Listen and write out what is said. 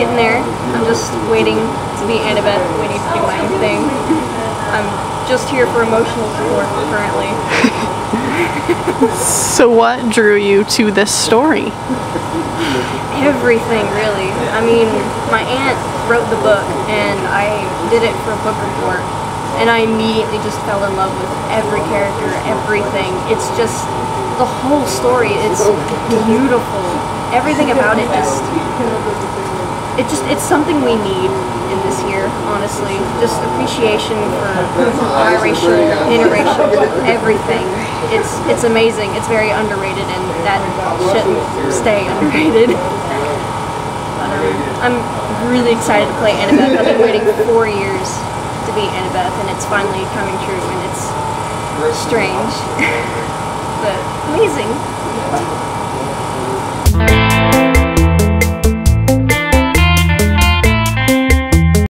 getting there. I'm just waiting to be Annabeth, waiting to do my own thing. I'm just here for emotional support currently. So what drew you to this story? Everything, really. I mean, my aunt wrote the book and I did it for a book report, and I immediately just fell in love with every character, everything. It's just the whole story. It's beautiful. Everything about it it's something we need in this year, honestly. Just appreciation for biracial, interracial, everything. It's amazing. It's very underrated, and that shouldn't stay underrated. I'm really excited to play Annabeth. I've been waiting 4 years to be Annabeth, and it's finally coming true, and it's strange, but amazing.